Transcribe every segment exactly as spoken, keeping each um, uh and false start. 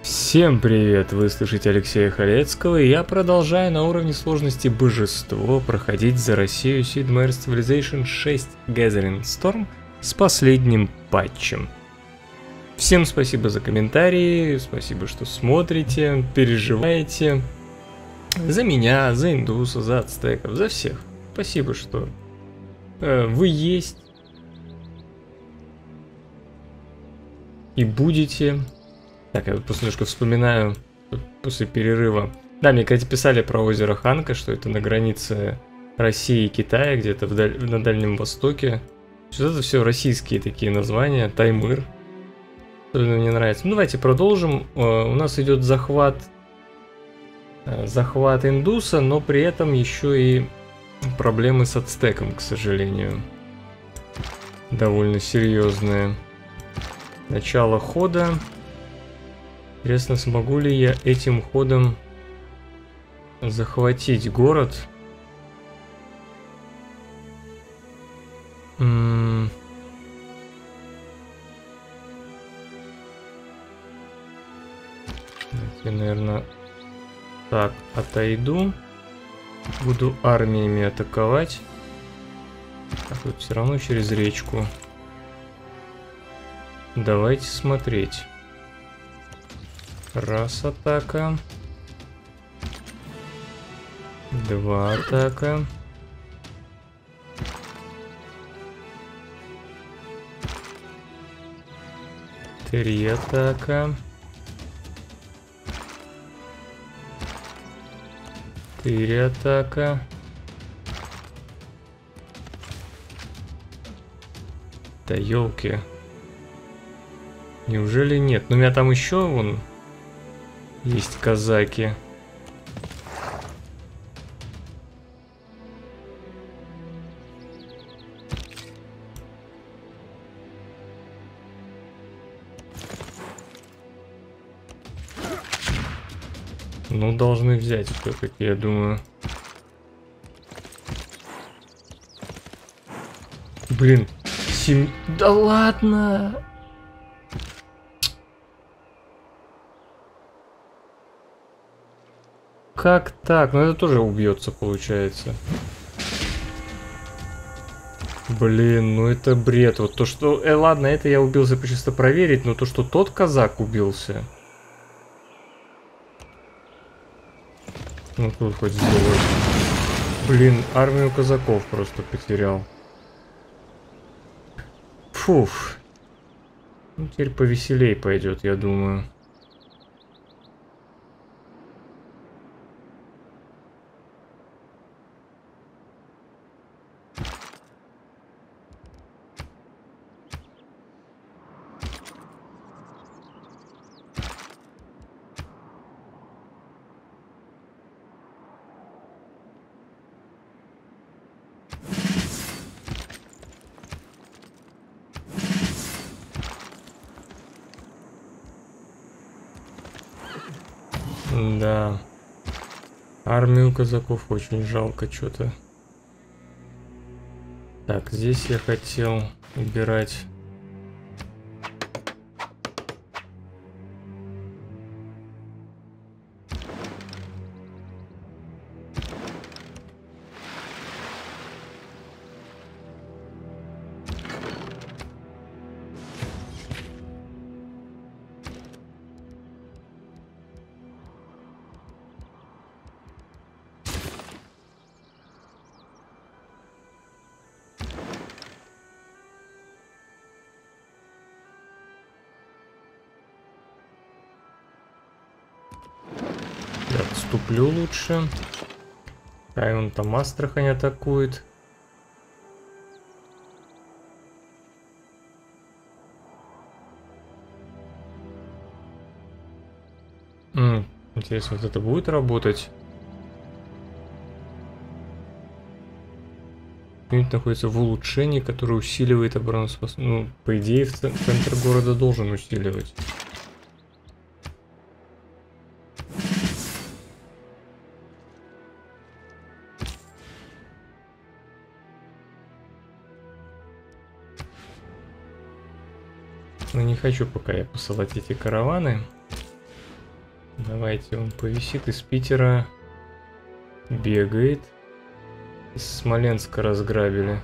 Всем привет, вы слышите Алексея Халецкого, и я продолжаю на уровне сложности Божество проходить за Россию Sid Meier's Civilization шесть Gathering Storm с последним патчем. Всем спасибо за комментарии, спасибо, что смотрите, переживаете за меня, за Индуса, за ацтеков, за всех. Спасибо, что э, вы есть и будете. Так, я вот просто немножко вспоминаю после перерыва. Да, мне, кстати, писали про озеро Ханка, что это на границе России и Китая, где-то вдаль... на Дальнем Востоке. Что это все российские такие названия, Таймыр. Особенно мне нравится. Ну, давайте продолжим. У нас идет захват, захват Индуса, но при этом еще и проблемы с ацтеком, к сожалению. Довольно серьезные. Начало хода. Интересно, смогу ли я этим ходом захватить город? М-м- Я, наверное, так, отойду. Буду армиями атаковать. Так, вот все равно через речку. Давайте смотреть. Раз атака. Два атака. Три атака. Четыре атака. Да елки. Неужели нет? Ну, у меня там еще вон есть казаки. Ну, должны взять все-таки, я думаю. Блин, семь... Да ладно! Как так? Ну это тоже убьется, получается. Блин, ну это бред. Вот то, что... Э, ладно, это я убился чисто проверить, но то, что тот казак убился... Ну тут хоть сдалось. Блин, армию казаков просто потерял. Фуф. Ну теперь повеселей пойдет, я думаю. Да. Армию казаков очень жалко что-то. Так, здесь я хотел убирать. Отступлю лучше. Да, и он там Астрахань атакует. М-м, интересно, вот это будет работать? Юнит находится в улучшении, которое усиливает обороноспособность. Ну, по идее, в центр города должен усиливать. Но не хочу пока я посылать эти караваны. Давайте, он повисит из Питера. Бегает. Из Смоленска разграбили.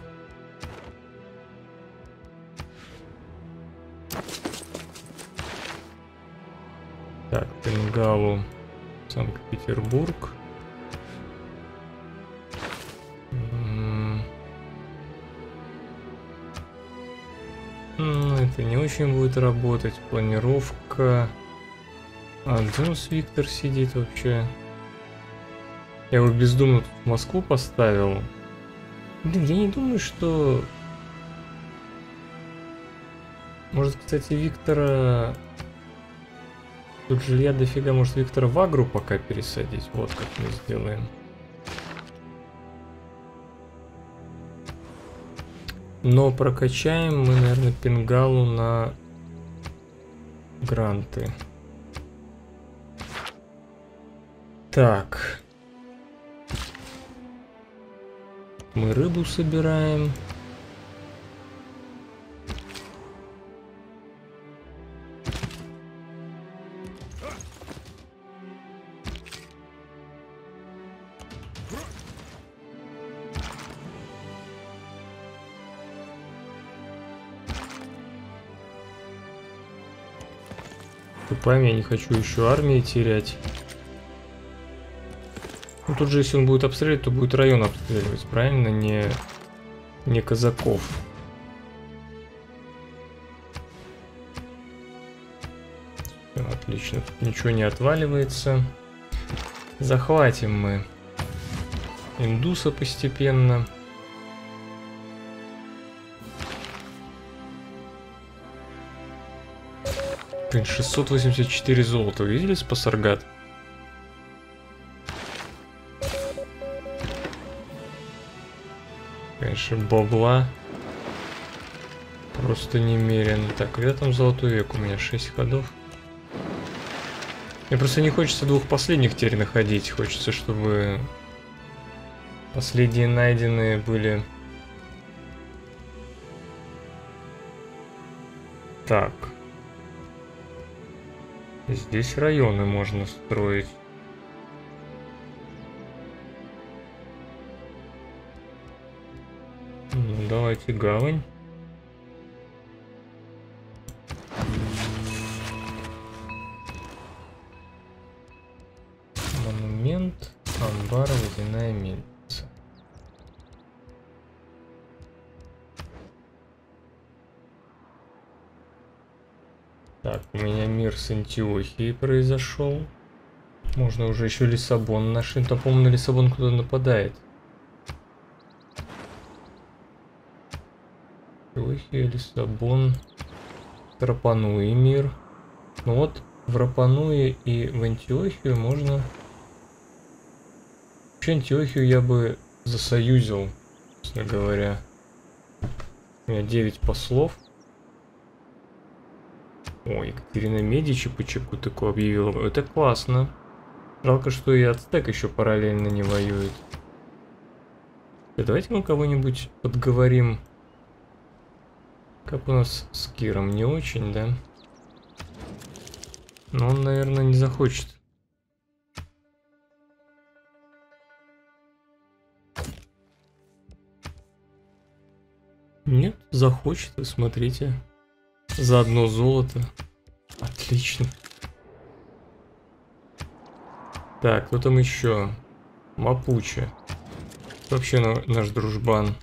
Так, Пенгалу, Санкт-Петербург. Ну, это не очень будет работать. Планировка. А, где у нас Виктор сидит вообще? Я его бездумно тут в Москву поставил. Блин, я не думаю, что... Может, кстати, Виктора... Тут жилья дофига, может, Виктора в Агру пока пересадить. Вот как мы сделаем. Но прокачаем мы, наверное, Пенгалу на гранты. Так. Мы рыбу собираем. Тупами, я не хочу еще армии терять. Ну, тут же, если он будет обстреливать, то будет район обстреливать, правильно? Не, не казаков. Все, отлично, тут ничего не отваливается. Захватим мы индуса постепенно. Блин, шестьсот восемьдесят четыре золота. Видели Спасаргат? Конечно, бабла просто немерено. Так, когда там золотой век? У меня шесть ходов. Мне просто не хочется двух последних теперь находить. Хочется, чтобы последние найденные были. Так. Здесь районы можно строить. Ну, давайте гавань. Монумент, амбар, водяная мельница. Так, у меня мир с Антиохией произошел. Можно уже еще Лиссабон нашли. То, по-моему, на Лиссабон кто-то нападает. Антиохия, Лиссабон, Рапануи мир. Ну вот, в Рапануи и в Антиохию можно... Вообще Антиохию я бы засоюзил, честно говоря. У меня девять послов. Ой, Екатерина Медичи по чеку такое объявила. Это классно. Жалко, что и Ацтек еще параллельно не воюет. Да, давайте мы кого-нибудь подговорим. Как у нас с Киром? Не очень, да? Но он, наверное, не захочет. Нет, захочет, вы смотрите. За одно золото. Отлично. Так, кто там еще? Мапуче. Вообще наш дружбан.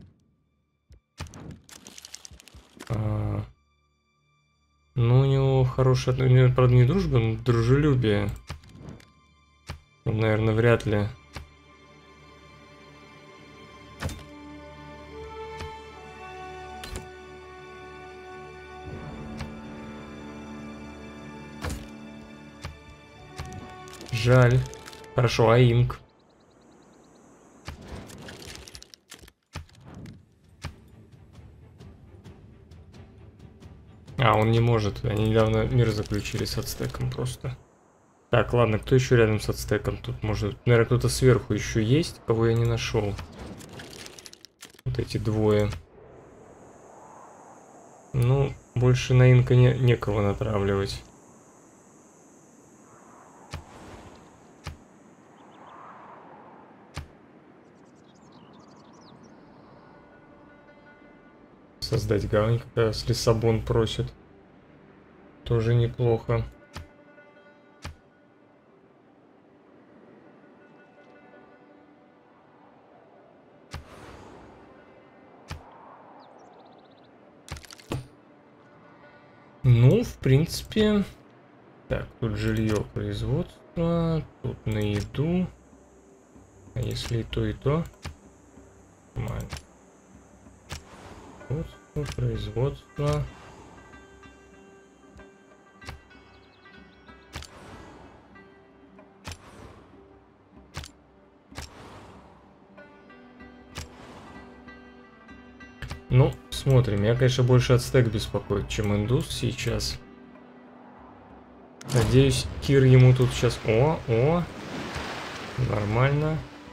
А, ну, у него хорошее отношение, правда, не дружба, но дружелюбие. Он, наверное, вряд ли. Жаль. Хорошо, Аинг. А, он не может. Они недавно мир заключили с Ацтеком просто. Так, ладно, кто еще рядом с Ацтеком? Тут может... Наверное, кто-то сверху еще есть, кого я не нашел. Вот эти двое. Ну, больше на инка не, некого натравливать. создать гавань, как раз Лиссабон просит. Тоже неплохо. Ну, в принципе... Так, тут жилье, производство, тут на еду. А если и то, и то? Нормально. Производство, производство. Ну, смотрим. Меня, конечно, больше ацтек беспокоит, чем индус сейчас. Надеюсь, Кир ему тут сейчас... О, о! Нормально.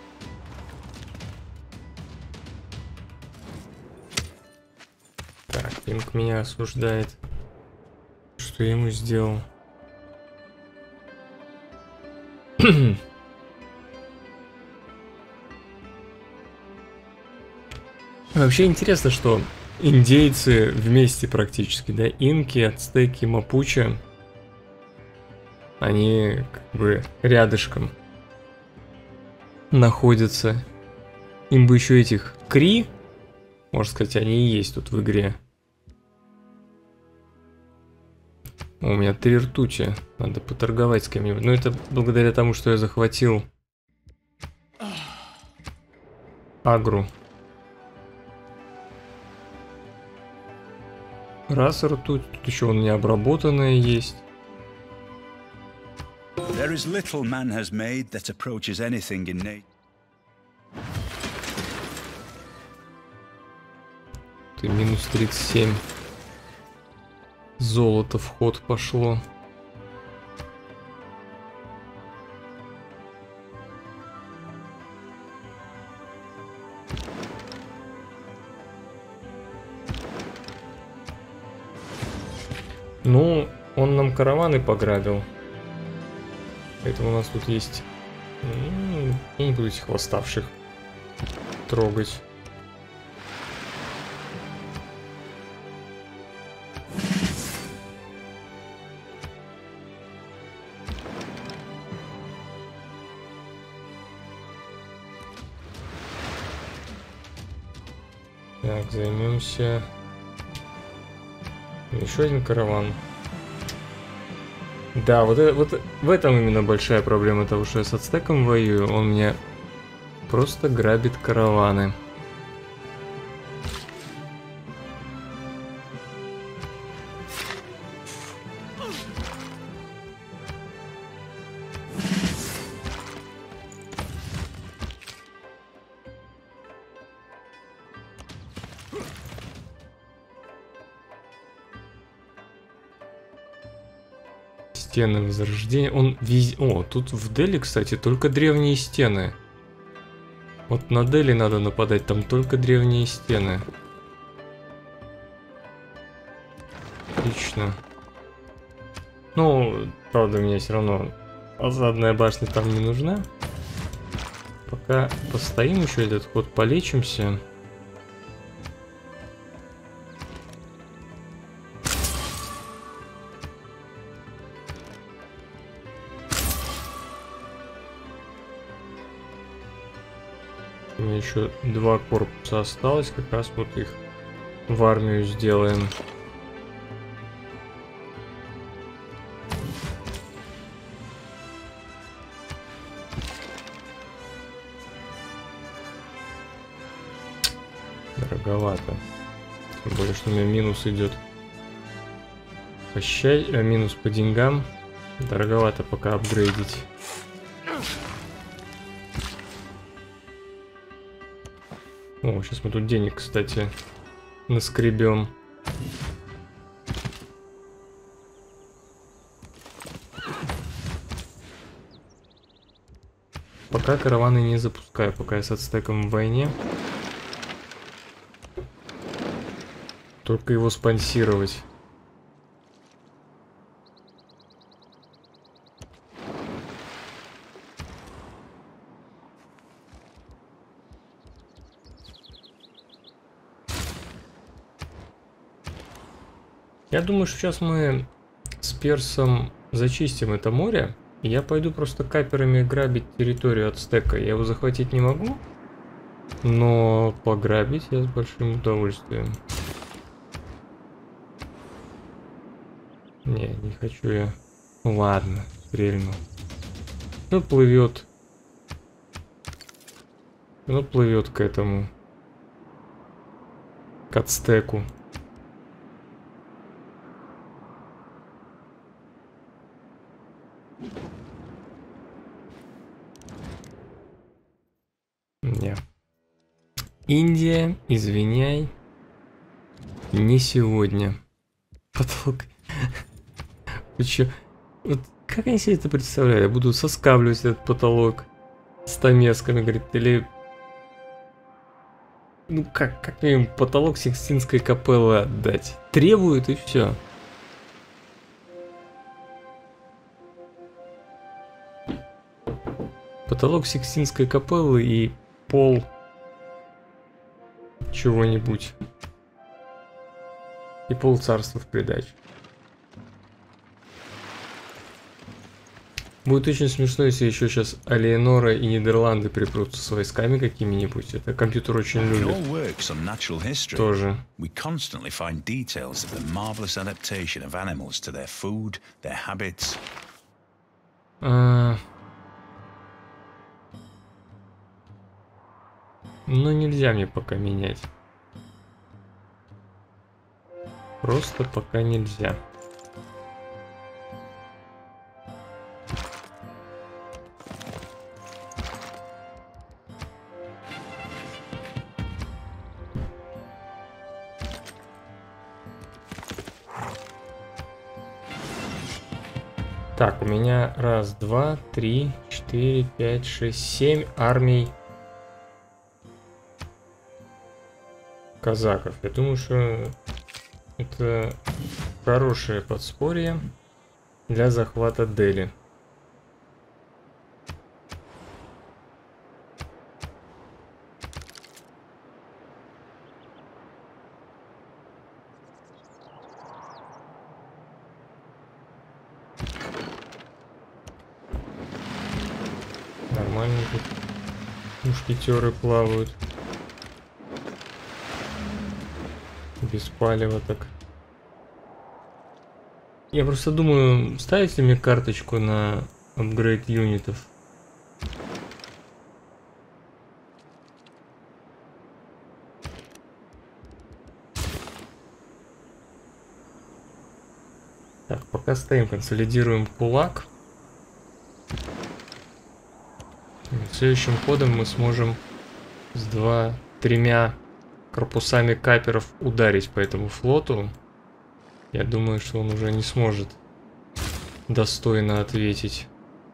Так, Пинк меня осуждает. Что я ему сделал? Вообще интересно, что индейцы вместе практически, да? Инки, ацтеки, мапуче. Они как бы рядышком находятся. Им бы еще этих Кри, можно сказать, они и есть тут в игре. У меня три ртути. Надо поторговать с кем-нибудь. Но это благодаря тому, что я захватил Агру. Раз ртуть. Тут еще у меня обработанная есть. There is little man has made that approaches anything in nature. Ты минус тридцать семь. Золото в ход пошло. Ну, он нам караваны пограбил. Поэтому у нас тут есть... Я не буду этих восставших трогать. Так, займемся... Еще один караван. Да, вот, вот в этом именно большая проблема того, что я с ацтеком воюю. Он меня просто грабит караваны. Стены возрождения. Он везде... О, тут в Дели, кстати, только древние стены. Вот на Дели надо нападать, там только древние стены. Отлично. Ну, правда, мне все равно осадная башня там не нужна. Пока постоим еще этот ход, полечимся. У меня еще два корпуса осталось, как раз вот их в армию сделаем. Дороговато. Тем более, что у меня минус идет по счастью, а минус по деньгам. Дороговато пока апгрейдить. О, сейчас мы тут денег, кстати, наскребем. Пока караваны не запускаю, пока я с ацтеком в войне. Только его спонсировать. Я думаю, что сейчас мы с Персом зачистим это море. И я пойду просто каперами грабить территорию ацтека. Я его захватить не могу, но пограбить я с большим удовольствием. Не, не хочу я. Ладно, стрельну. Ну, плывет. Ну, плывет к этому. К ацтеку. Не. Индия, извиняй. Не сегодня. Потолок. Вы чё? Вот как они себе это представляют? Я буду соскабливать этот потолок стамесками, говорит, или... Ну как, как мне им потолок Сикстинской капеллы отдать? Требуют и все. Потолок Сикстинской капеллы и пол чего-нибудь. И пол царства в придачу. Будет очень смешно, если еще сейчас Алиенора и Нидерланды припрутся с войсками какими-нибудь. Это компьютер очень любит. Тоже. А... Ну нельзя мне пока менять. Просто пока нельзя. Так, у меня раз, два, три, четыре, пять, шесть, семь армий казаков. Я думаю, что это хорошее подспорье для захвата Дели. Нормально тут мушкетеры плавают. Без палева так. Я просто думаю, ставите мне карточку на апгрейд юнитов. Так, пока стоим, консолидируем кулак. Следующим ходом мы сможем с два-тремя корпусами каперов ударить по этому флоту. Я думаю, что он уже не сможет достойно ответить.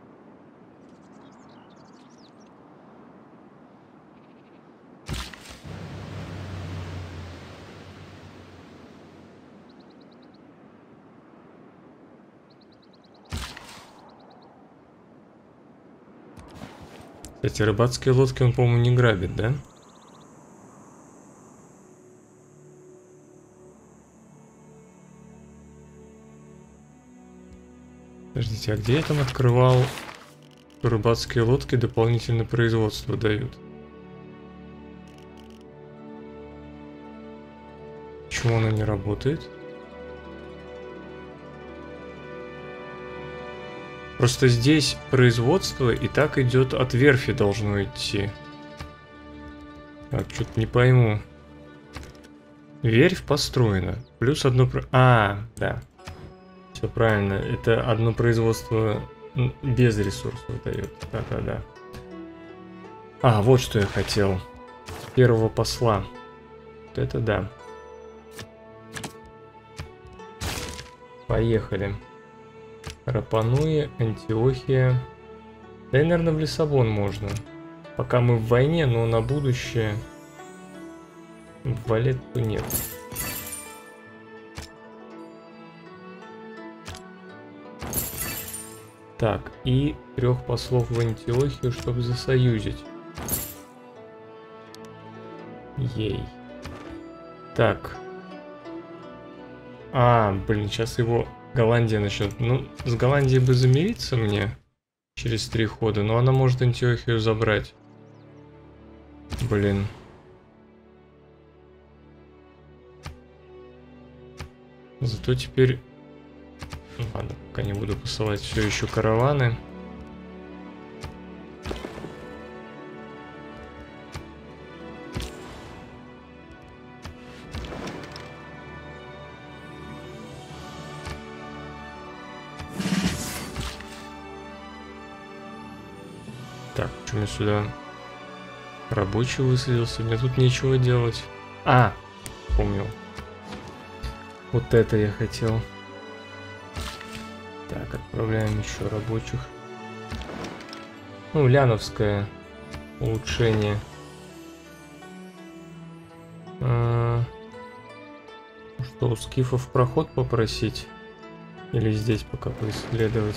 Кстати, рыбацкие лодки он, по-моему, не грабит, да? Подождите, а где я там открывал, что рыбацкие лодки дополнительное производство дают? Почему оно не работает? Просто здесь производство и так идет от верфи должно идти. Так, что-то не пойму. Верфь построена. Плюс одно... А, да. Все правильно. Это одно производство без ресурсов дает. Да-да-да. А, вот что я хотел. Первого посла. Вот это да. Поехали. Рапануи, Антиохия. Да и, наверное, в Лиссабон можно. Пока мы в войне, но на будущее в Валетту нет. Так, и трех послов в Антиохию, чтобы засоюзить. Ей. Так. А, блин, сейчас его Голландия начнет. Ну, с Голландией бы замириться мне через три хода, но она может Антиохию забрать. Блин. Зато теперь... Ну, ладно, пока не буду посылать все еще караваны. Так, почему я сюда рабочий высадился? Мне тут нечего делать. А, помнил. Вот это я хотел. Так, отправляем еще рабочих. Ну, ляновское улучшение. А, что, у скифов проход попросить? Или здесь пока поисследовать?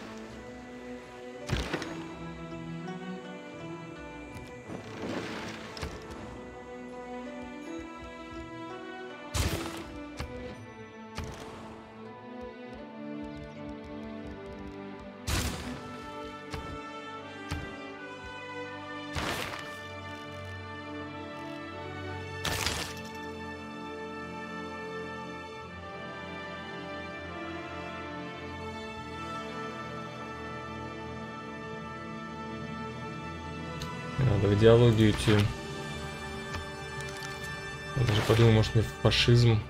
Надо в идеологию идти. Я даже подумал, может, мне фашизм.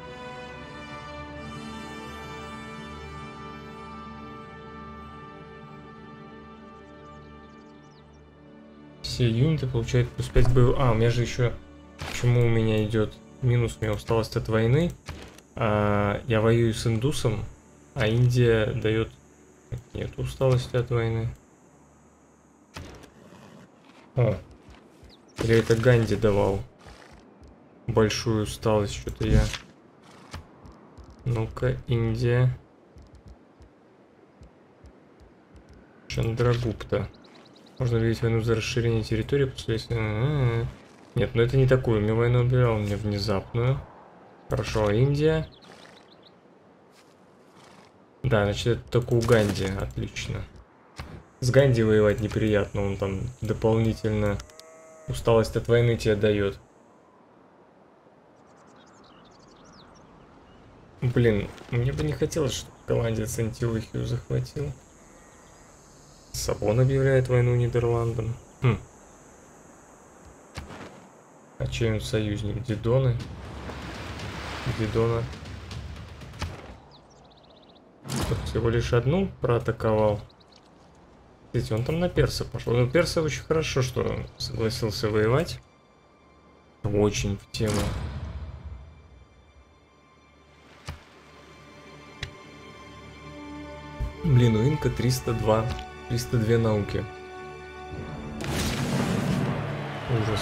Все юниты получают плюс пять боевых. А, у меня же еще... Почему у меня идет минус? У меня усталость от войны. А, я воюю с индусом, а Индия дает... Нет усталости от войны. О, или это Ганди давал большую усталость, что-то я. Ну-ка, Индия. Чандрагупта. Можно объявить войну за расширение территории после... А-а-а. Нет, ну это не такую. Мне войну объявлял, мне внезапную. Хорошо, а Индия? Да, значит, это только у Ганди. Отлично. С Ганди воевать неприятно, он там дополнительно усталость от войны тебе дает. Блин, мне бы не хотелось, чтобы голландец Антиохию захватил. Сабон объявляет войну Нидерландам. Хм. А чей он союзник? Дидоны? Дидона. Тут всего лишь одну проатаковал. Видите, он там на перса пошел. Но перса очень хорошо, что согласился воевать. Очень в тему. Блин, у инка триста два. триста две науки. Ужас.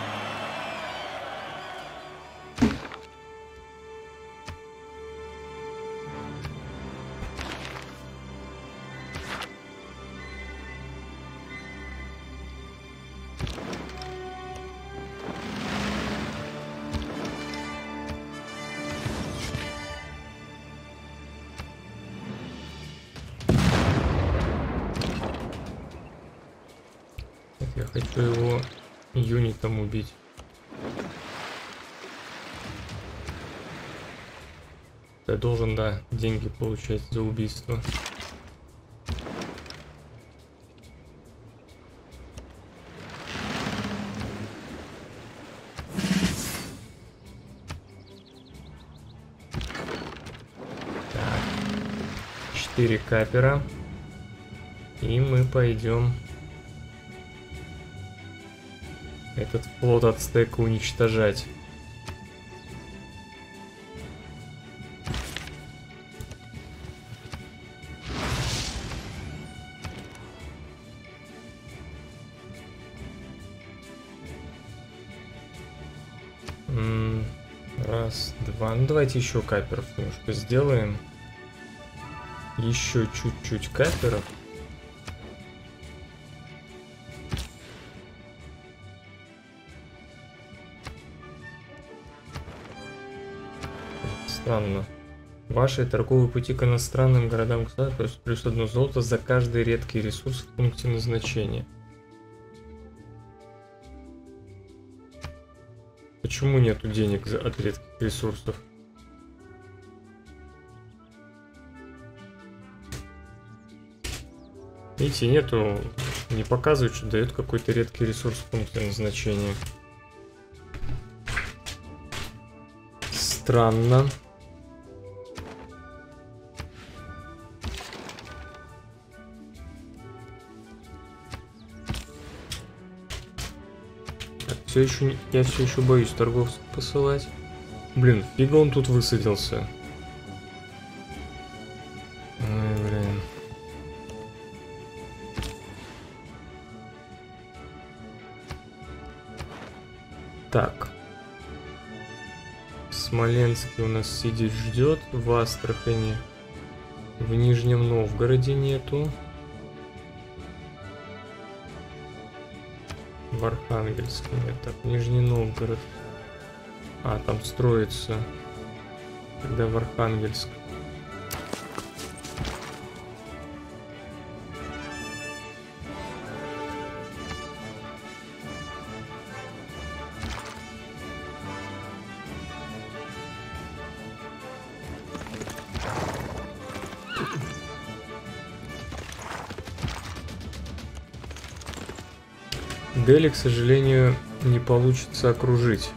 Я хочу его юнитом убить. Я должен, да, деньги получать за убийство. Так. Четыре капера. И мы пойдем этот флот от стека уничтожать. М-м, раз, два. Ну давайте еще каперов немножко сделаем. Еще чуть-чуть каперов. Странно. Ваши торговые пути к иностранным городам плюс, плюс одно золото за каждый редкий ресурс в пункте назначения. Почему нету денег за, от редких ресурсов? Видите, нету, не показывает, что дает какой-то редкий ресурс в пункте назначения. Странно. Все еще, я все еще боюсь торговцев посылать. Блин, фига он тут высадился. Ой, блин. Так. В Смоленске у нас сидит, ждет. В Астрахани. В Нижнем Новгороде нету. В Архангельске нет. Так, Нижний Новгород. А, там строится. Тогда в Архангельск. Дели, к сожалению, не получится окружить.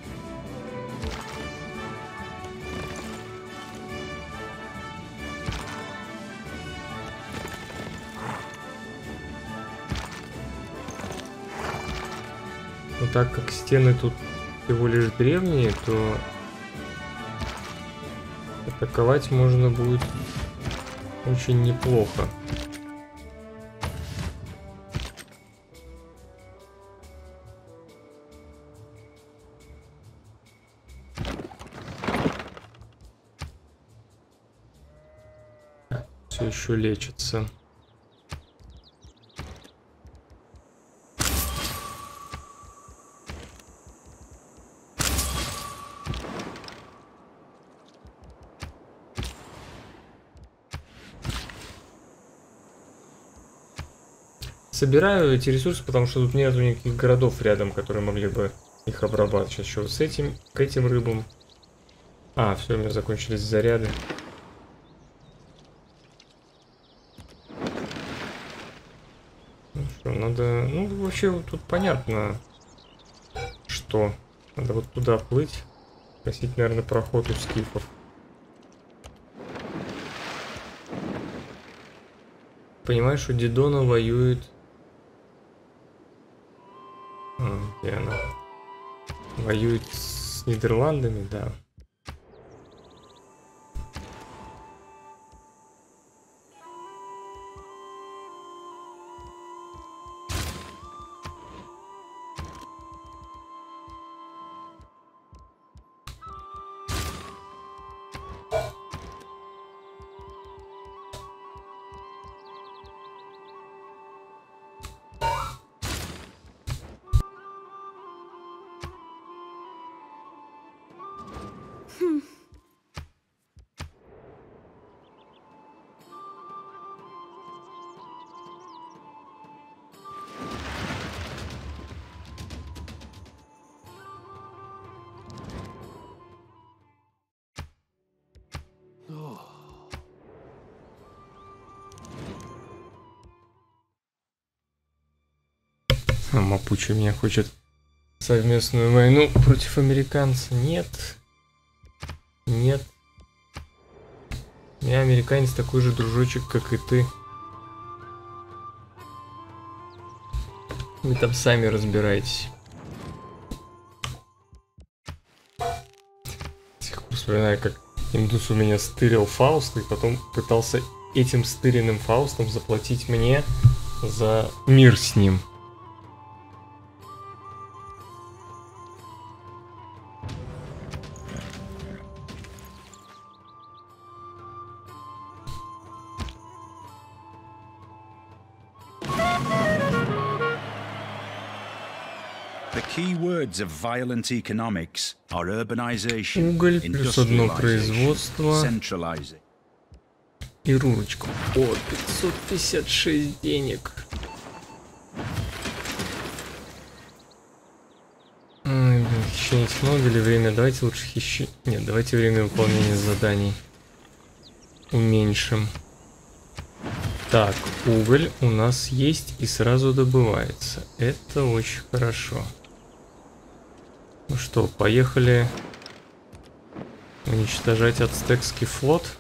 Но так как стены тут всего лишь древние, то атаковать можно будет очень неплохо. Все еще лечится. Собираю эти ресурсы, потому что тут нету никаких городов рядом, которые могли бы их обрабатывать. Сейчас еще с этим, к этим рыбам. А, все, у меня закончились заряды. Ну что, надо... Ну, вообще, вот тут понятно, что. Надо вот туда плыть. Просить, наверное, проход у скифов. Понимаешь, что Дидона воюет... А, где она? Воюет с Нидерландами, да. А Мапучи меня хочет совместную войну против американца. Нет. Нет. Я американец такой же дружочек, как и ты. Вы там сами разбирайтесь. Вспоминаю, как индус у меня стырил Фауст и потом пытался этим стыренным Фаустом заплатить мне за мир с ним. The key words of violent economics are urbanization, Уголь плюс одно industrialization, производство centralizing. и рурочку. О, пятьсот пятьдесят шесть денег. Ой, блин, хищенить много или время? Давайте лучше хищи... Нет, давайте время выполнения заданий уменьшим. Так, уголь у нас есть и сразу добывается. Это очень хорошо. Ну что, поехали уничтожать ацтекский флот.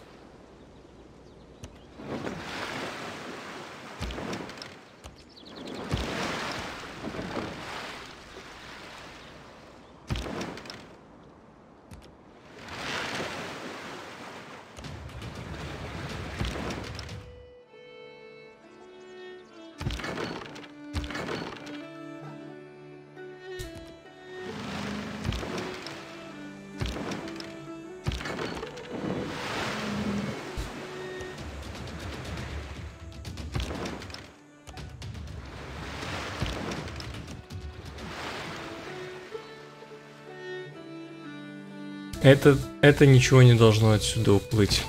Это, это ничего не должно отсюда уплыть.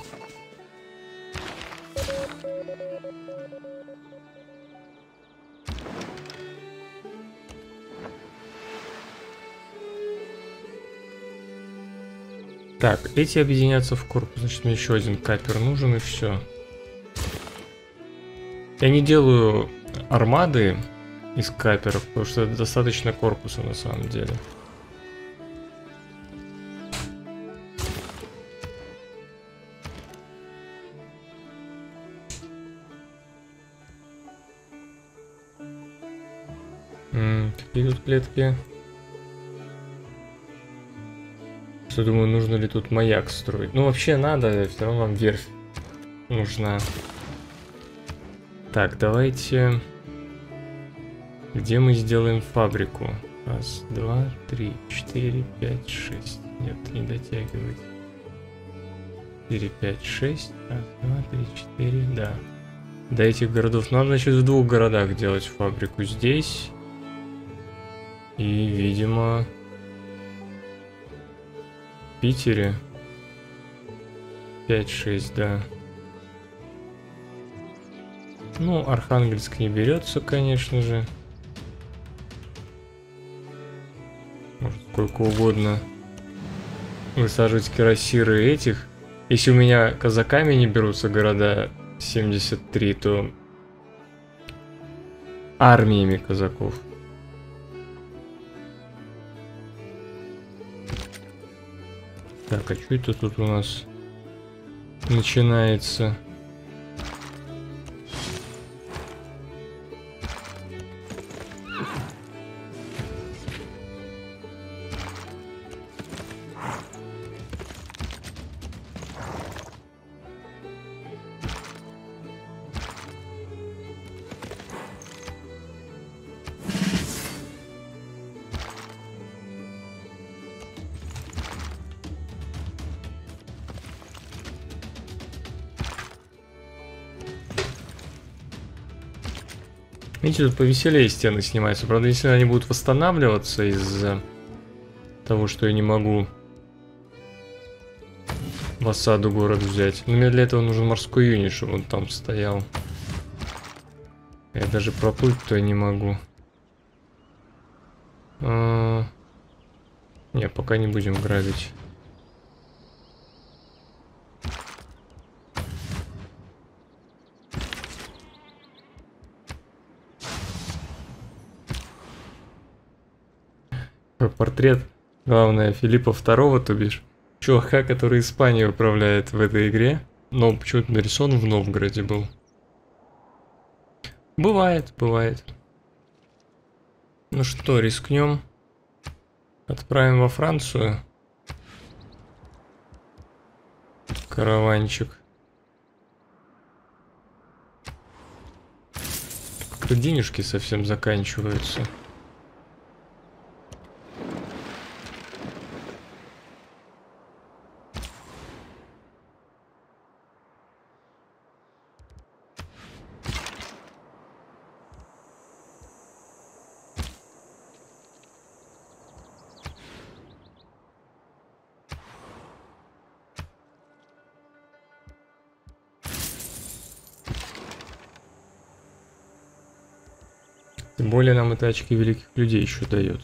Так, эти объединятся в корпус. Значит, мне еще один капер нужен, и все. Я не делаю армады из каперов, потому что это достаточно корпуса на самом деле. М-м, какие тут клетки? Что, думаю, нужно ли тут маяк строить? Ну, вообще надо, все равно вам верфь нужна. Так, давайте... Где мы сделаем фабрику? Раз, два, три, четыре, пять, шесть. Нет, не дотягивает. Четыре, пять, шесть. Раз, два, три, четыре, да. До этих городов. Надо, значит, в двух городах делать фабрику. Здесь. И, видимо... В Питере. пять-шесть, да. Ну, Архангельск не берется, конечно же. Может, сколько угодно высаживать кирасиры этих. Если у меня казаками не берутся города семьдесят три, то армиями казаков. Так, а что это тут у нас начинается? Видите, тут повеселее стены снимаются. Правда, если они будут восстанавливаться из-за того, что я не могу в осаду город взять. Но мне для этого нужен морской юнит, чтобы он там стоял. Я даже проплыть-то не могу. А... Не, пока не будем грабить. Портрет, главное, Филиппа второго, то бишь, чувака, который Испанию управляет в этой игре, но почему-то нарисован в Новгороде был. Бывает, бывает. Ну что, рискнем? Отправим во Францию караванчик. Как-то денежки совсем заканчиваются. Тем более нам это очки великих людей еще дает.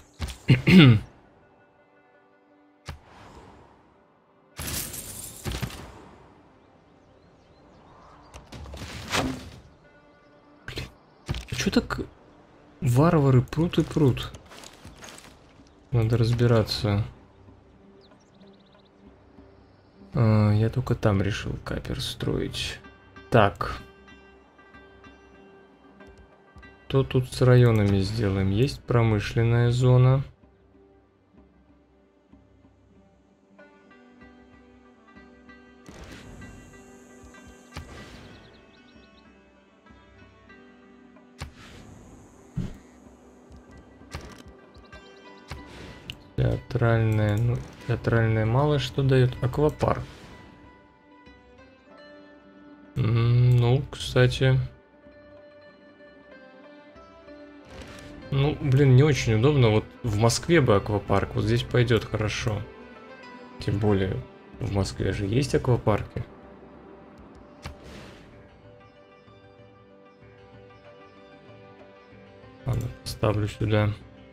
Чё так варвары прут и прут? Надо разбираться. А, я только там решил капер строить. Так. Что тут с районами сделаем? Есть промышленная зона. Театральная, ну, театральная мало что дает. Аквапарк. М, ну, кстати. Ну, блин, не очень удобно. Вот в Москве бы аквапарк. Вот здесь пойдет хорошо. Тем более, в Москве же есть аквапарки. Ладно, ставлю сюда.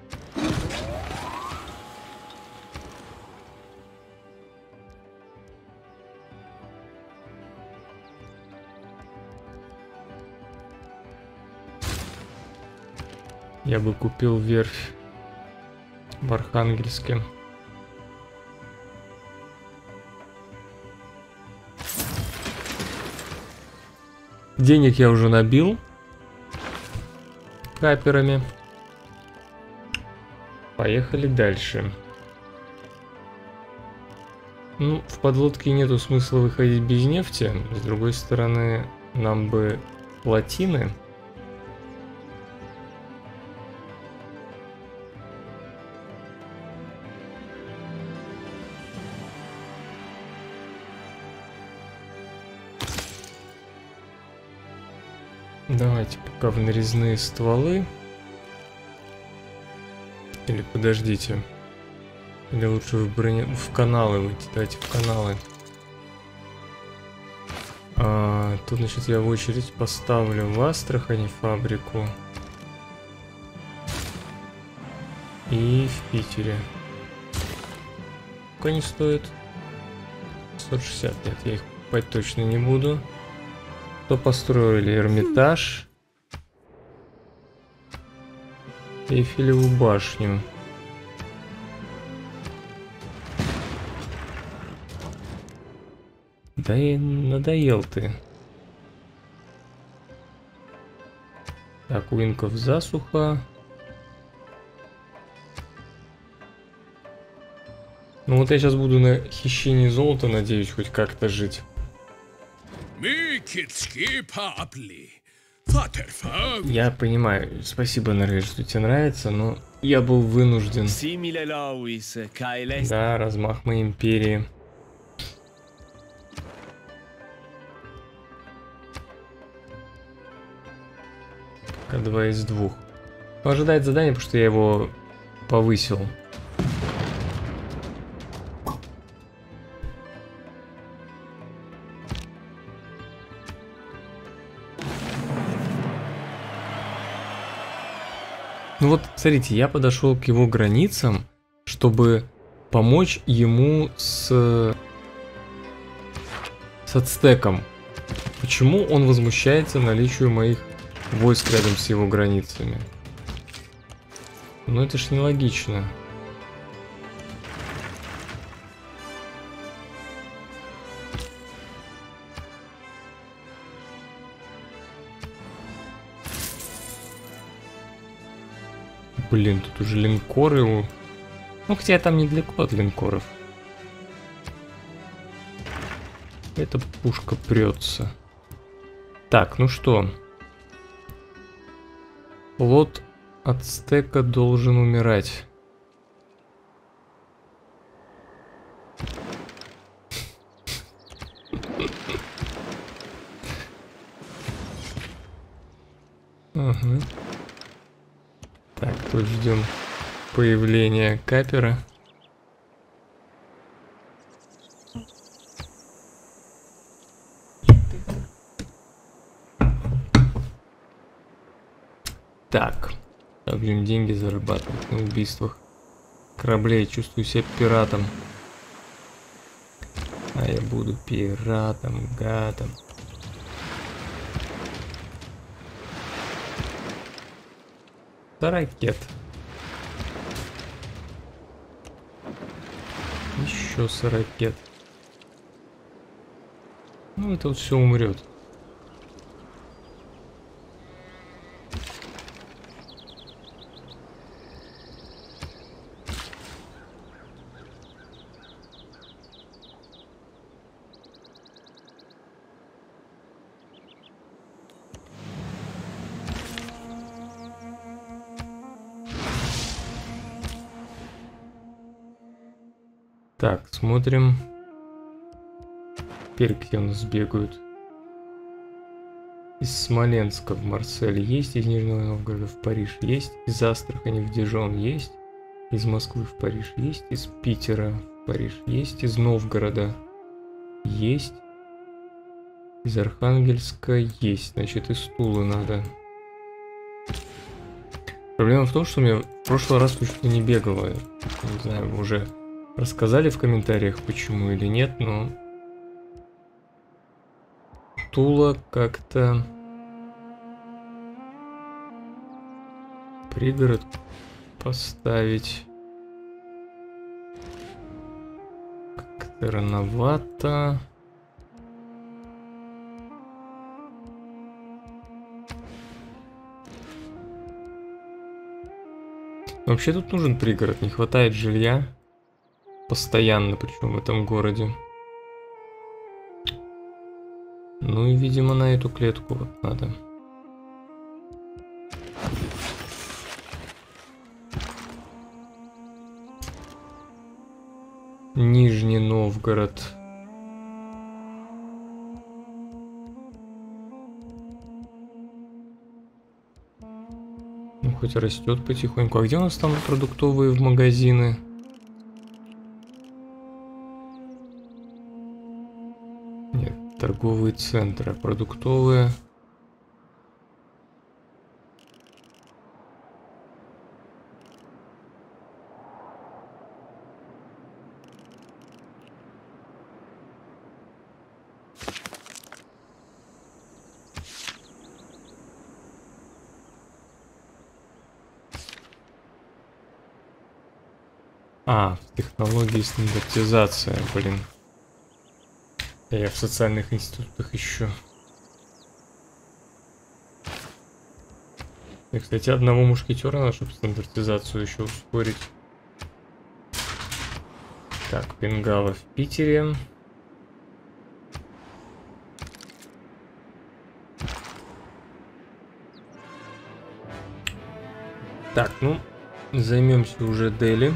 Я бы купил верфь в Архангельске. Денег я уже набил каперами. Поехали дальше. Ну, в подлодке нету смысла выходить без нефти. С другой стороны, нам бы плотины. Давайте пока в нарезные стволы. Или подождите. Или лучше в броне... в каналы выйти. Давайте в каналы. А, тут, значит, я в очередь поставлю в Астрахани фабрику. И в Питере. Сколько они стоят? сто шестьдесят. Нет, я их покупать точно не буду. Что построили? Эрмитаж. Эйфелеву башню. Да и надоел ты. Так, у инков засуха. Ну вот я сейчас буду на хищении золота, надеюсь, хоть как-то жить. Я понимаю, спасибо, Норвеж, что тебе нравится, но я был вынужден. Да, размах моей империи. Пока два из двух. Он ожидает задание, потому что я его повысил. Ну вот, смотрите, я подошел к его границам, чтобы помочь ему с, с ацтеком. Почему он возмущается наличию моих войск рядом с его границами? Ну это ж нелогично. Блин, тут уже линкоры. У... Ну, хотя там недалеко от линкоров. Эта пушка прется. Так, ну что. Флот Ацтека должен умирать. Ага. Так, тут ждем появления капера. Так, А, будем деньги зарабатывать на убийствах кораблей. Чувствую себя пиратом. А я буду пиратом, гадом. Ракет. Еще с ракет. Ну, это вот все умрет. Так, смотрим. Теперь где у нас бегают? Из Смоленска в Марсель есть, из Нижнего Новгорода в Париж есть, из Астрахани в Дижон есть, из Москвы в Париж есть, из Питера в Париж есть, из Новгорода есть, из Архангельска есть, значит из Тулы надо. Проблема в том, что мне в прошлый раз точно не бегало. Не знаю, вы уже рассказали в комментариях, почему или нет, но Тула как-то пригород поставить как-то рановато. Вообще тут нужен пригород, не хватает жилья. Постоянно, причем в этом городе. Ну и, видимо, на эту клетку вот надо. Нижний Новгород. Ну, хоть растет потихоньку. А где у нас там продуктовые в магазины? Нет, торговые центры, продуктовые. А, в технологии стандартизация, блин. Я в социальных институтах ищу. И, кстати, одного мушкетера надо, чтобы стандартизацию еще ускорить. Так, Бенгала в Питере. Так, ну, займемся уже Дели.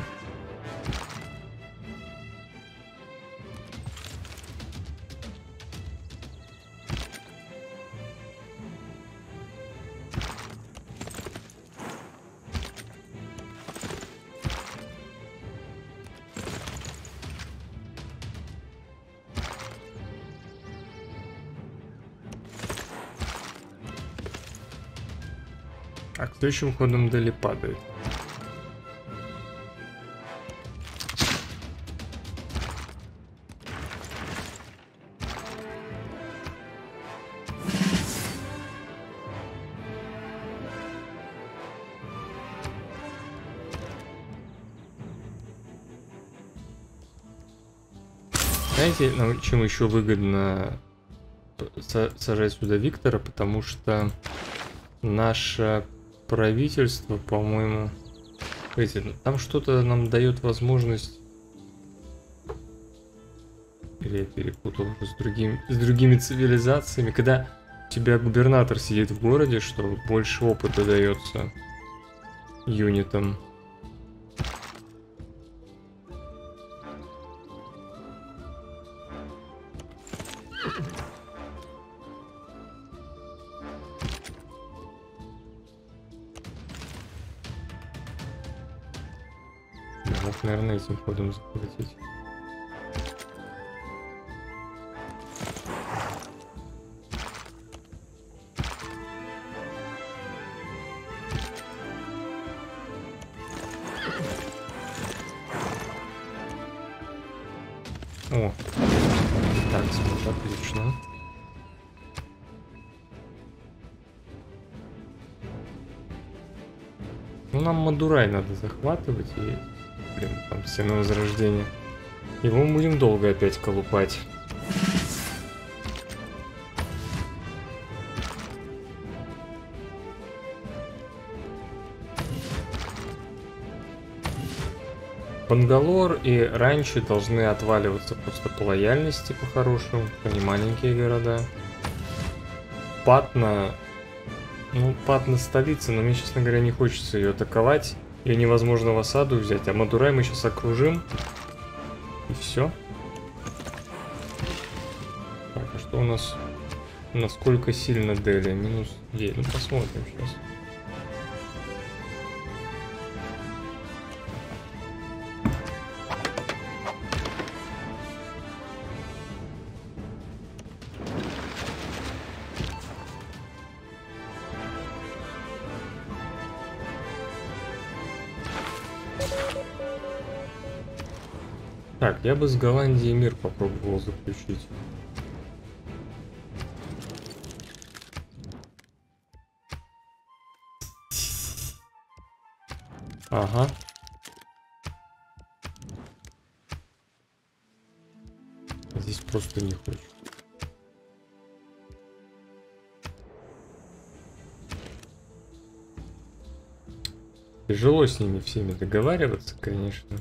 А к следующим ходом Дели падает. Знаете, нам чем еще выгодно сажать сюда Виктора, потому что наше правительство, по-моему, там что-то нам дает возможность, или я перепутал уже с другими, с другими цивилизациями, когда у тебя губернатор сидит в городе, что больше опыта дается юнитам. Мог, наверное, этим ходом захватить. О, так, смотри, отлично. Ну, нам Мадурай надо захватывать и, блин, там Сцена Возрождения. Его мы будем долго опять колупать. Бангалор и Ранчи должны отваливаться просто по лояльности, по-хорошему. Они маленькие города. Патна... Ну, Патна столица, но мне, честно говоря, не хочется ее атаковать. Ее невозможно в осаду взять. А Мадурай мы сейчас окружим. И все. Так, а что у нас? Насколько сильно Дели? Минус девять. Ну, посмотрим сейчас. Так, я бы с Голландией мир попробовал заключить. Ага. Здесь просто не хочет. Тяжело с ними всеми договариваться, конечно.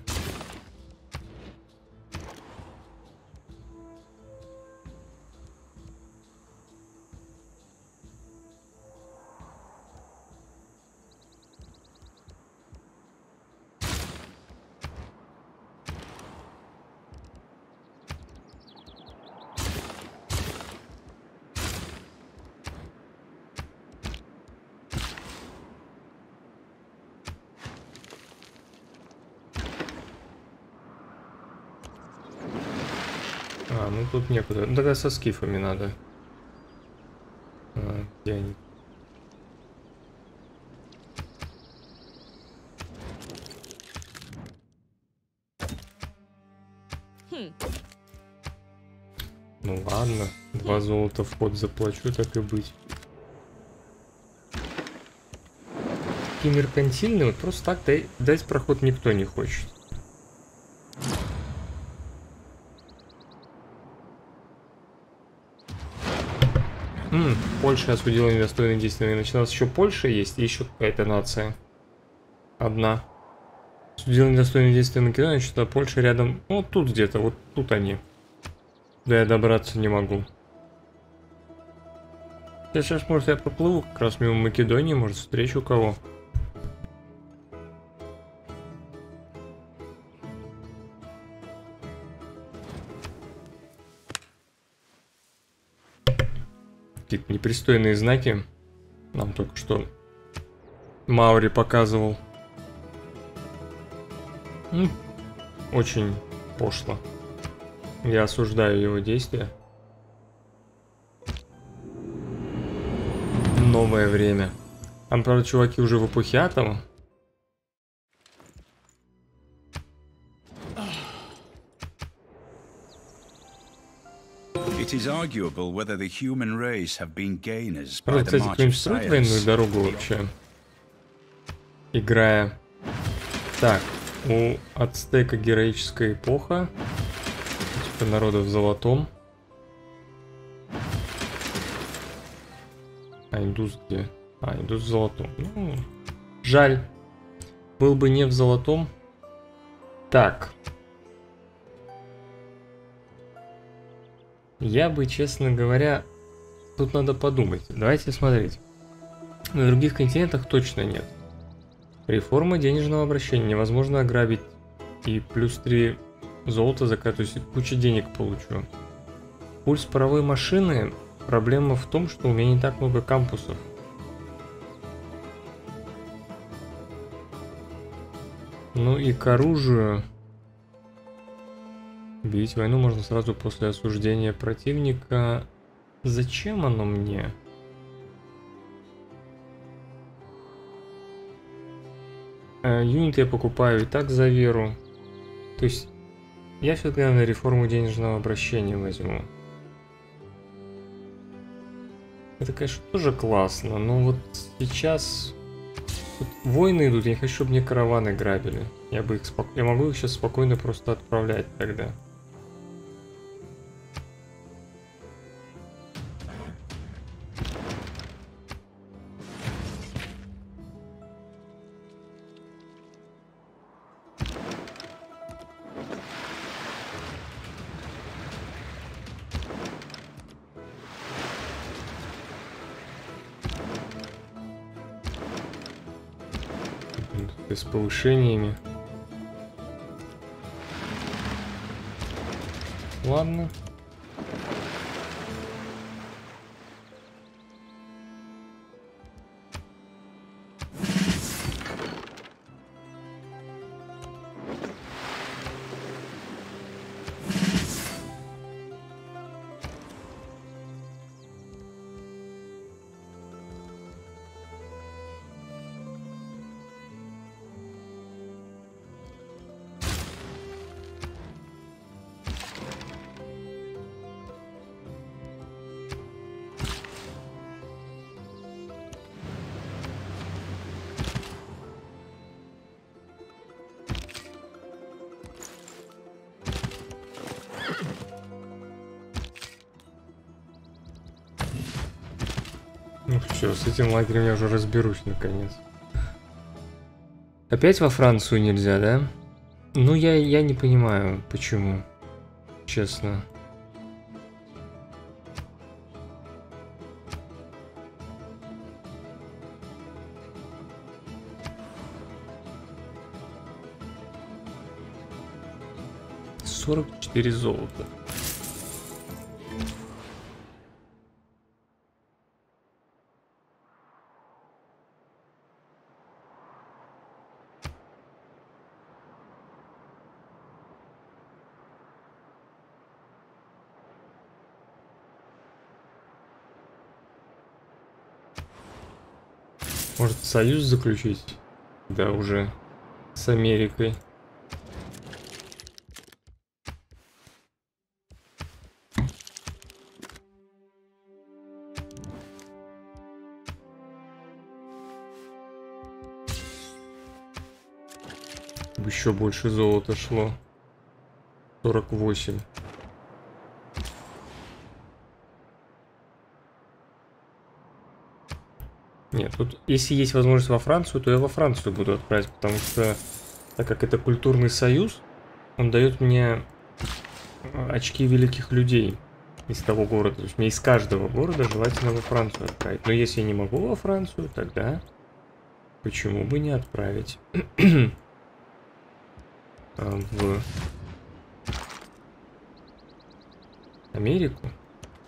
А, ну тут некуда. Ну тогда со скифами надо. А, где они? Хм. Ну ладно, два золота в ход заплачу, так и быть. Такие меркантильные, вот просто так дай, дать проход никто не хочет. М, Польша осудила недостойные действия. Начиналось еще Польша есть, и еще какая-то нация. Одна. Осудила недостойные действия Македонии, что Польша рядом. Ну, вот тут где-то, вот тут они. Да я добраться не могу. Я сейчас, может, я проплыву как раз мимо Македонии, может, встречу кого. Какие-то непристойные знаки. Нам только что Маури показывал. М, Очень пошло. Я осуждаю его действия. Новое время. Там, правда, чуваки уже в эпохе атома. It is arguable whether the human race have been gainers by Правда, the кстати, march of кто-нибудь строит военную science. дорогу вообще? Играя. Так, у Ацтека героическая эпоха. Типа народа в золотом. А индус где? А, индус в золотом. Ну, жаль. Был бы не в золотом. Так. Я бы, честно говоря, тут надо подумать. Давайте смотреть. На других континентах точно нет. Реформа денежного обращения. Невозможно ограбить. И плюс три золота закат. То есть кучу денег получу. Пульс паровой машины. Проблема в том, что у меня не так много кампусов. Ну и к оружию. Бить войну можно сразу после осуждения противника. Зачем оно мне? Юнит я покупаю и так за веру. То есть Я все-таки, наверное, реформу денежного обращения возьму. Это, конечно, тоже классно, но вот сейчас тут войны идут, я не хочу, чтобы мне караваны грабили. Я бы их спок... я могу их сейчас спокойно просто отправлять тогда. С повышениями. Ладно. Ну все, с этим лагерем я уже разберусь наконец. Опять во Францию нельзя, да? Ну я, я не понимаю, почему. Честно. сорок четыре золота. Может, союз заключить? Да, уже с Америкой. Еще больше золота шло. сорок восемь. Нет, тут если есть возможность во Францию, то я во Францию буду отправить, потому что, так как это культурный союз, он дает мне очки великих людей из того города. То есть мне из каждого города желательно во Францию отправить. Но если я не могу во Францию, тогда почему бы не отправить в Америку?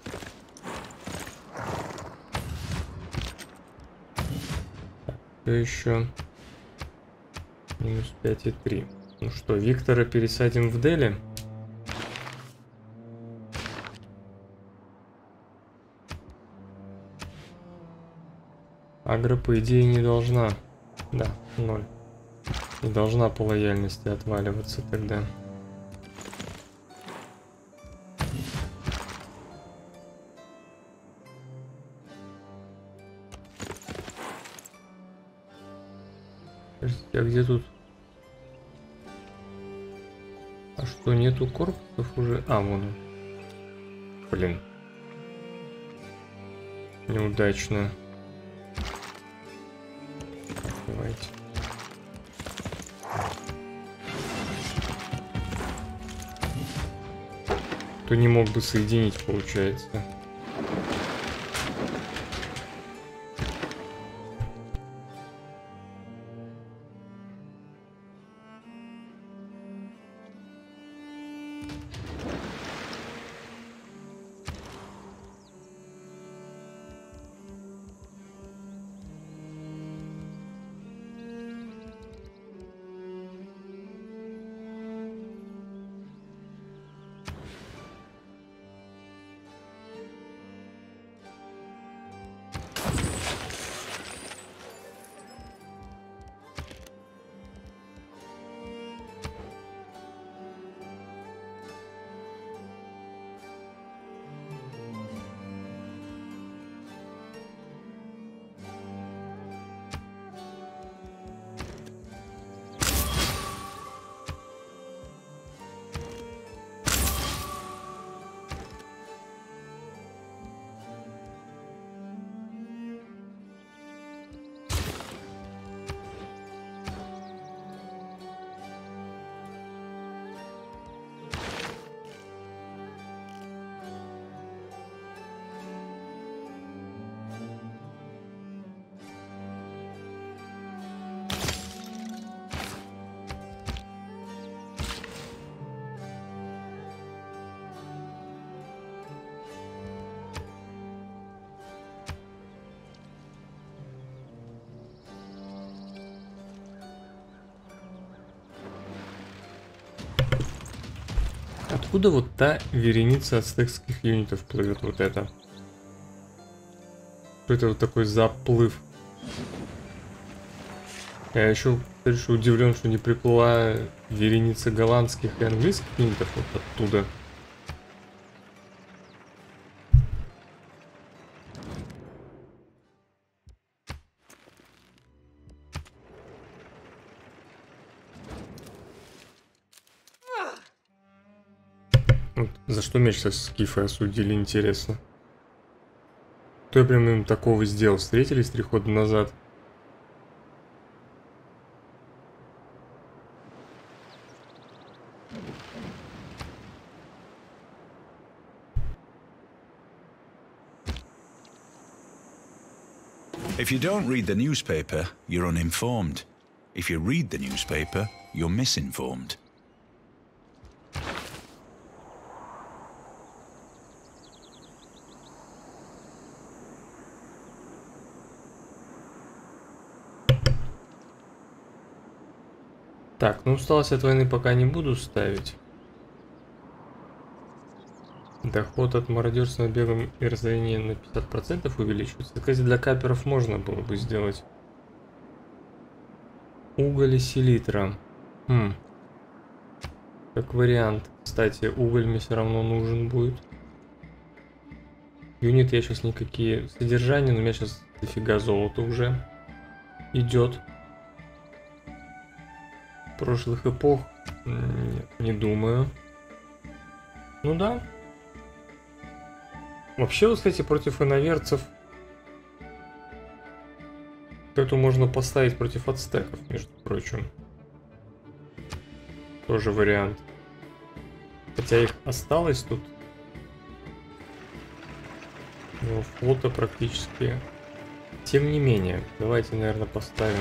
Все еще минус пять и три. Ну что, Виктора пересадим в Дели? Агро, по идее, не должна. Да, ноль. Не должна по лояльности отваливаться тогда. А где тут? А что, нету корпусов уже? А, вон он. Блин. Неудачно. Давайте. То не мог бы соединить, получается. Откуда вот та вереница ацтекских юнитов плывет вот это? Это вот такой заплыв. Я еще, еще удивлен, что не приплыла вереница голландских и английских юнитов вот оттуда. Вот за что меч со скифы осудили, интересно. Кто я прям им такого сделал? Встретились три хода назад. If you don't read the newspaper, you're uninformed. If you read the newspaper, you're misinformed. Так, ну усталость от войны пока не буду ставить. Доход от мародерства бегом и разорения на пятьдесят процентов увеличивается. Кстати, для каперов можно было бы сделать. Уголь и селитра. Хм. Как вариант. Кстати, уголь мне все равно нужен будет. Юнит я сейчас никакие. Содержания, но у меня сейчас дофига золота уже идет. Прошлых эпох? Нет, не думаю. Ну да. Вообще, вот, кстати, против иноверцев эту можно поставить против ацтеков, между прочим. Тоже вариант. Хотя их осталось тут. Но флота практически. Тем не менее, давайте, наверное, поставим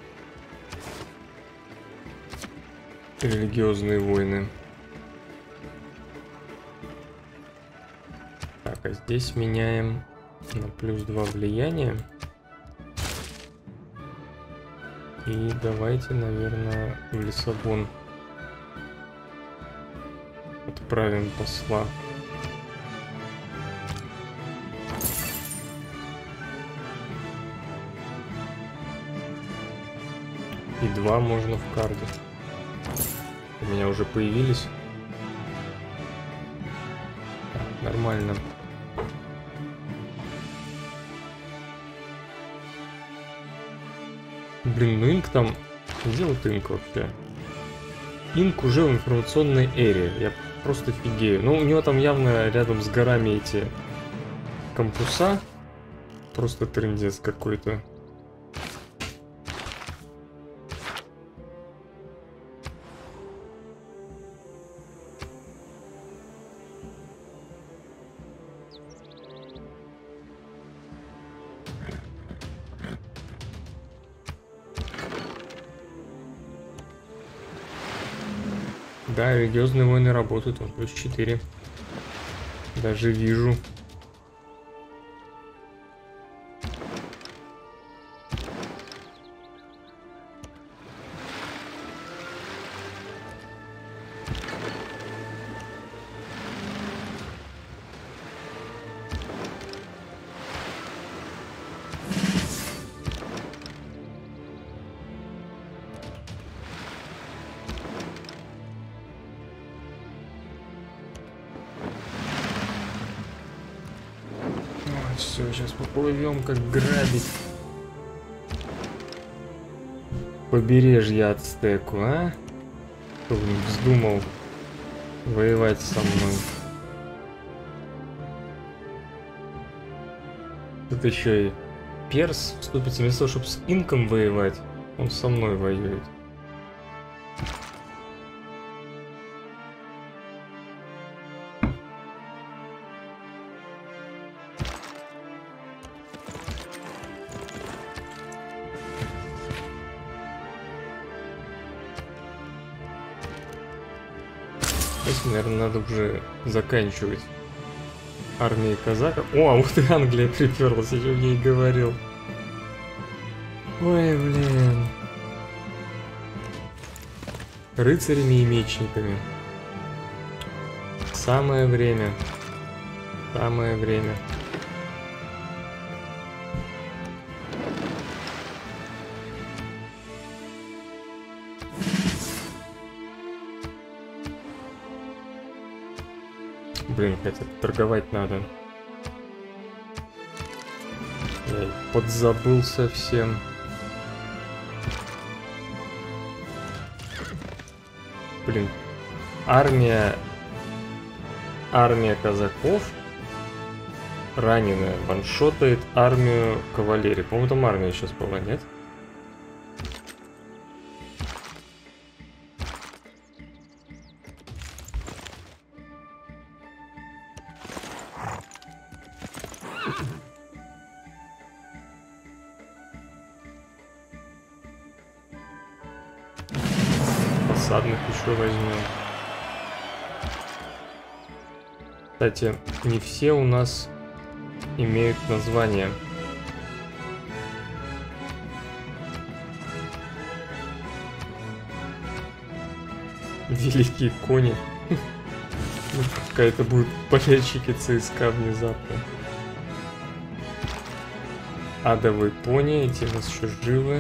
религиозные войны. Так, а здесь меняем на плюс два влияния. И давайте, наверное, в Лиссабон отправим посла. И два можно в Кардифф. У меня уже появились. Так, нормально. Блин, ну Инк там... Где вот Инк вообще? Инк уже в информационной эре. Я просто офигею. Ну, у него там явно рядом с горами эти кампуса. Просто трындец какой-то. Да, религиозные войны работают, он плюс четыре. Даже вижу. Все, сейчас поплывем, как грабить побережье Ацтеку, а? Кто бы не вздумал воевать со мной. Тут еще и перс вступится, вместо того, чтобы с инком воевать, он со мной воюет. Наверное, надо уже заканчивать армией казаков. О, ух ты, Англия приперлась, я же ей говорил. Ой, блин. Рыцарями и мечниками. Самое время. Самое время. Блин, хотя торговать надо. Я подзабыл совсем. Блин, армия... Армия казаков раненая ваншотает армию кавалерии. По-моему, там армия сейчас была, нет? Посадных еще возьмем. Кстати, не все у нас имеют название. Великие кони. Пускай это будут болельщики ЦСКА внезапно. Адовые пони, эти у нас еще живы.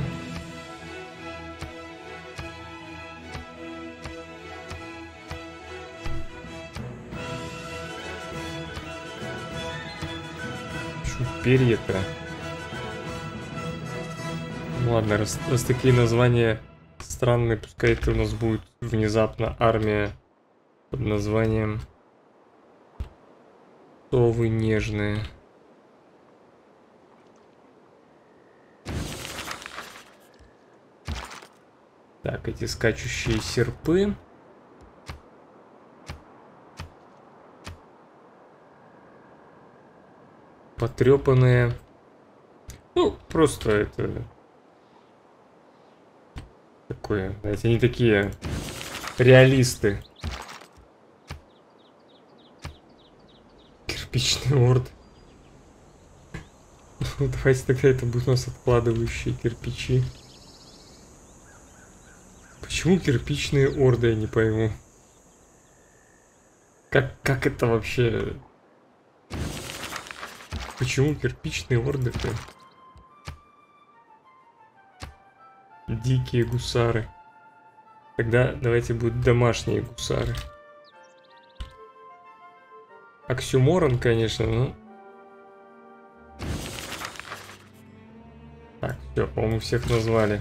Перья-то. Ну ладно, раз, раз такие названия странные, пускай это у нас будет внезапно армия под названием Совы нежные. Так, эти скачущие серпы. Потрепанные. Ну, просто это... Такое, знаете, они такие реалисты. Кирпичный орд. Давайте тогда это будет у нас откладывающие кирпичи. Почему кирпичные орды, я не пойму. Как, как это вообще... Почему кирпичные орды-то? Дикие гусары. Тогда давайте будут домашние гусары. Оксюморон, конечно, но... Так, все, по-моему, всех назвали.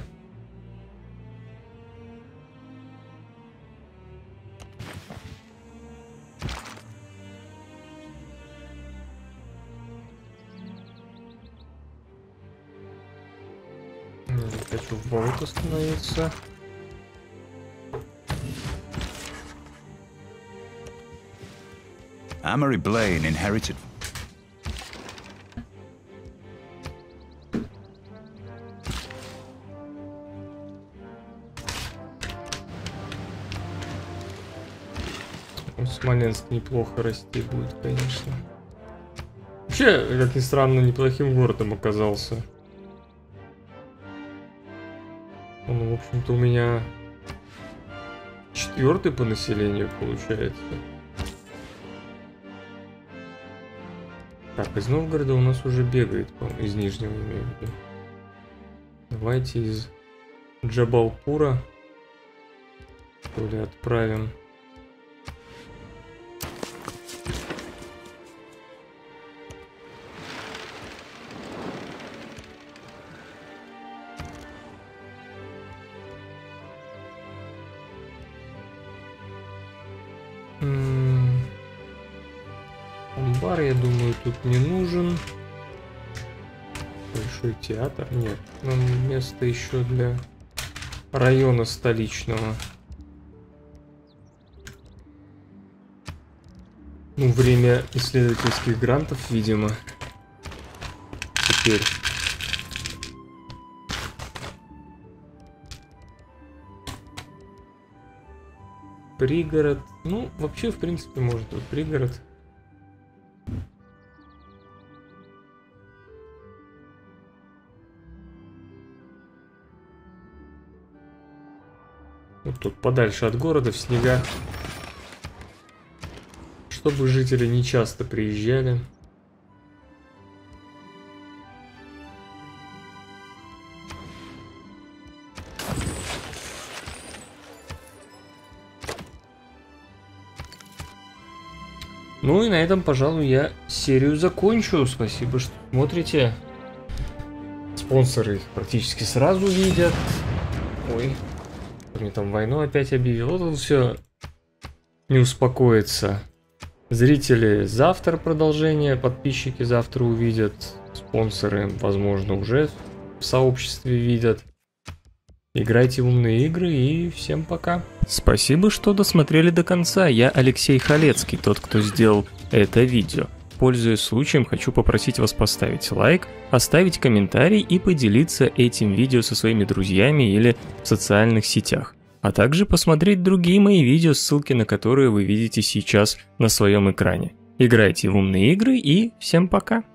Хочу в болото остановиться. Amory Blaine inherited. Смоленск неплохо расти будет, конечно. Вообще, как ни странно, неплохим городом оказался. Он, в общем-то, у меня четвертый по населению получается. Так, из Новгорода у нас уже бегает, по-моему, из Нижнего имею в виду. Давайте из Джабалпура, что ли, отправим. Амбар, я думаю, тут не нужен. Большой театр? Нет. Нам место еще для района столичного. Ну, время исследовательских грантов, видимо. Теперь. Пригород. Ну, вообще, в принципе, может быть пригород. Вот тут подальше от города, в снега. чтобы жители не часто приезжали. Ну и на этом, пожалуй, я серию закончу. Спасибо, что смотрите. Спонсоры их практически сразу видят. Ой, мне там войну опять объявил. Вот это все не успокоится. Зрители завтра продолжение, подписчики завтра увидят. Спонсоры, возможно, уже в сообществе видят. Играйте в умные игры и всем пока. Спасибо, что досмотрели до конца. Я Алексей Халецкий, тот, кто сделал это видео. Пользуясь случаем, хочу попросить вас поставить лайк, оставить комментарий и поделиться этим видео со своими друзьями или в социальных сетях. А также посмотреть другие мои видео, ссылки на которые вы видите сейчас на своем экране. Играйте в умные игры и всем пока.